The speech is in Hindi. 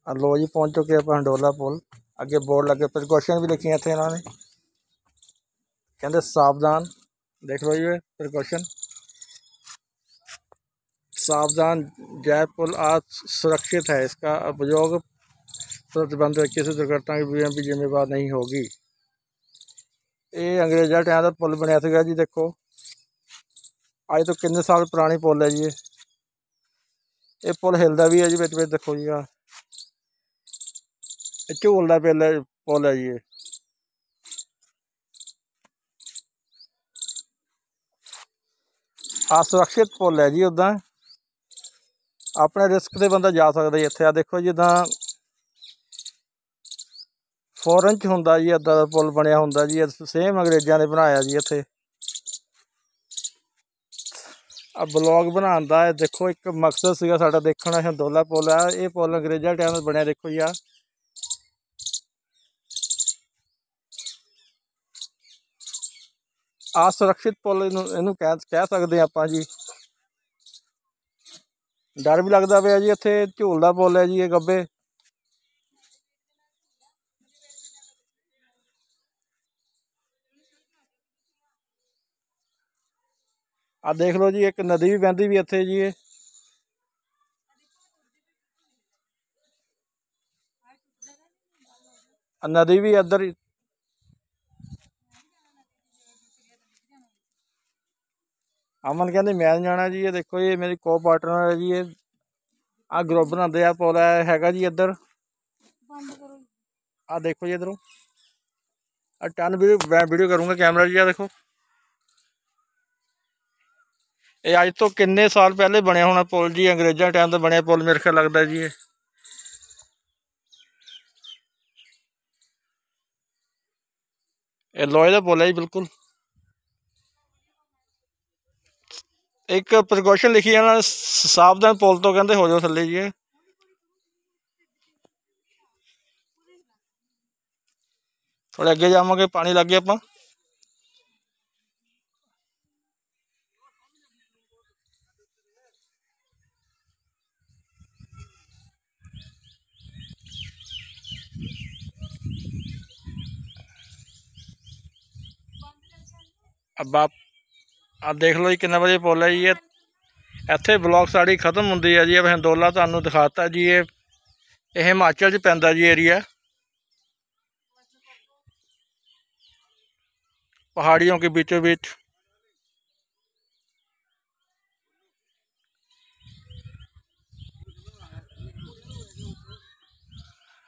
लो जी पहुँच चुके आप हंडोला पुल। अगे बोर्ड लगे, प्रिकॉशन भी लिखी इतने इन्होंने, कहते सावधान। देख लो जी प्रिकॉशन, सावधान जय पुल आज सुरक्षित है, इसका उपयोग प्रतिबंध किसी दुर्घटना की भी जिम्मेवार नहीं होगी। ये अंग्रेजा टाइम का पुल बनया था जी। देखो अज तो कितने साल पुरानी पुल है जी। ये पुल हिलदा भी है जी बिच बिच। देखो जी झूलदा पुल है जी। सुरक्षित पुल है जी। उदा अपने रिस्क से बंदा जा सकता जी। इत्थे देखो जिदा फॉरन च हुंदा जी, इदा दा पुल बनया हुंदा जी। सेम अंग्रेज़ों ने बनाया जी। इत्थे ब्लॉग बनाने का देखो एक मकसद सीगा साडा देखना। हंडोला पुल है, ये पुल अंग्रेज़ों टाइम बनया। देखो जी सुरक्षित पुल इनू कह सकते आपां जी। डर भी लगता पाया जी। इत्थे झूलदा पुल है जी ये गब्बे। देख लो जी एक नदी भी बहती भी इत्थे जी। नदी भी इधर अमन कहते मैं नहीं जाना जी। ये देखो ये मेरी को पार्टनर है जी। ये ग्रुप बनाते आ पुल है जी इधर। देखो जी इधरों टन वीडियो करूँगा कैमरा जी। देखो ये अज तो किन्ने साल पहले बनया होना पुल जी। अंग्रेज़ों टाइम का बनया पुल मेरे ख्याल लगता जी। ये लोहे का पुल है जी बिल्कुल। एक प्रिकॉशन लिखी है ना, सावधान पुल तो कहते हो जाओ थले जी। थोड़े अगे जावे पानी लग गया आप। अब आप देख लो जी किन्ना वधिया पुल है जी। इत्थे ब्लॉग साड़ी खत्म होंदी है जी। अब हंडोला तुहानू दिखाता जी। ये हिमाचल च पैंदा जी एरिया, पहाड़ियों के बीचों बीच।